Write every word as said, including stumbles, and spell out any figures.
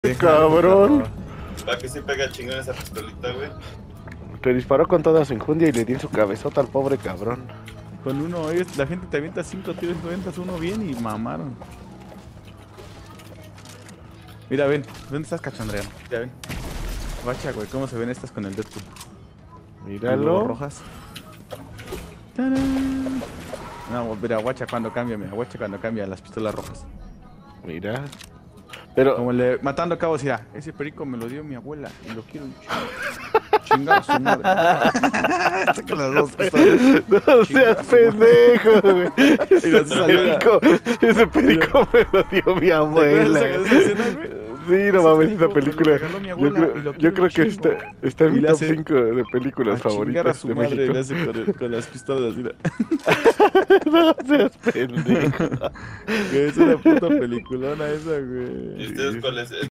Cabrón. ¿Para qué se pega chingón esa pistolita, güey? Te disparó con toda su injundia y le di en su cabezota al pobre cabrón. Con uno, ellos- la gente te avienta cinco tiros, tú avientas uno bien y mamaron. Mira, ven, ¿dónde estás, cachondreando? Ya ven. Guacha, güey, ¿cómo se ven estas con el Deadpool? Míralo. Rojas. ¡Tarán! No, mira, guacha cuando cambia, mira, guacha cuando cambia las pistolas rojas. Mira. Pero, Como le matando cabos, mira, ese perico me lo dio mi abuela y lo quiero chingar su madre. Está con las dos pistolas. no seas pendejo, güey. Y Ese así salió la- perico, ese perico me lo dio mi ¿Te acuerdas abuela. de esa escena, güey? Sí, no Ese mames, perico esa me lo película. regaló mi Yo abuela creo, y lo yo quiero creo que un está, chingo. está en Y mi le top hace- cinco de películas A chingar a favoritas su de madre México. le hace con, el- con las pistolas, mira. no seas pendejo. Que es una puta peliculona esa, güey. ¿Y ustedes cuál es?